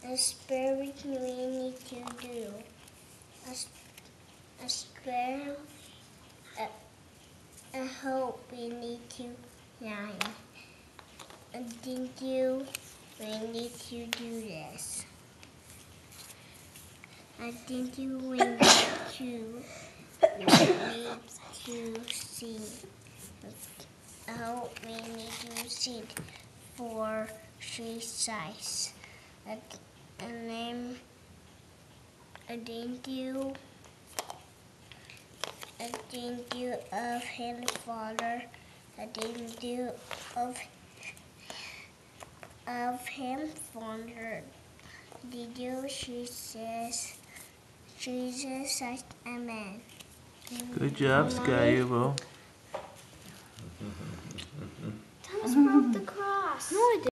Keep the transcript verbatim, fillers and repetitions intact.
A spirit we need to do. A, a spirit, a, a hope we need to nine. And did you, we need to do this. I think you we need to, we need to see. I hope we need to see for three size. And then I thank you. I thank you of Heavenly Father. I thank you of of Him Father. Did you Jesus? Jesus says Amen. Good job, Skye. Well. Thomas broke the cross. No, I didn't.